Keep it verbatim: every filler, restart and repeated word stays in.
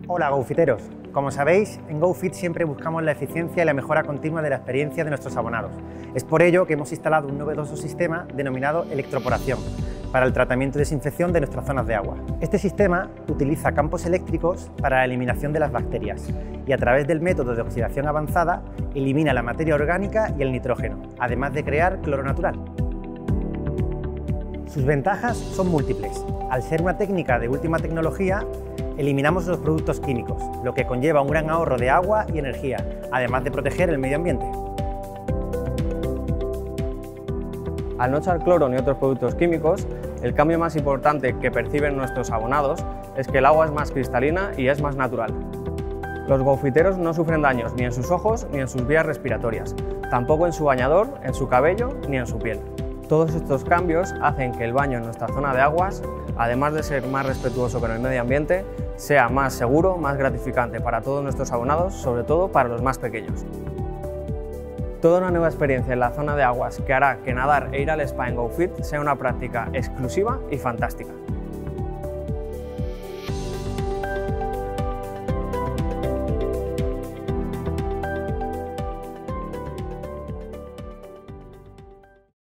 Hola GoFiteros, como sabéis, en GoFit siempre buscamos la eficiencia y la mejora continua de la experiencia de nuestros abonados. Es por ello que hemos instalado un novedoso sistema denominado electroporación para el tratamiento y desinfección de nuestras zonas de agua. Este sistema utiliza campos eléctricos para la eliminación de las bacterias y a través del método de oxidación avanzada elimina la materia orgánica y el nitrógeno, además de crear cloro natural. Sus ventajas son múltiples. Al ser una técnica de última tecnología, eliminamos los productos químicos, lo que conlleva un gran ahorro de agua y energía, además de proteger el medio ambiente. Al no echar cloro ni otros productos químicos, el cambio más importante que perciben nuestros abonados es que el agua es más cristalina y es más natural. Los GoFiteros no sufren daños ni en sus ojos ni en sus vías respiratorias, tampoco en su bañador, en su cabello ni en su piel. Todos estos cambios hacen que el baño en nuestra zona de aguas, además de ser más respetuoso con el medio ambiente, sea más seguro, más gratificante para todos nuestros abonados, sobre todo para los más pequeños. Toda una nueva experiencia en la zona de aguas que hará que nadar e ir al spa en GoFit sea una práctica exclusiva y fantástica.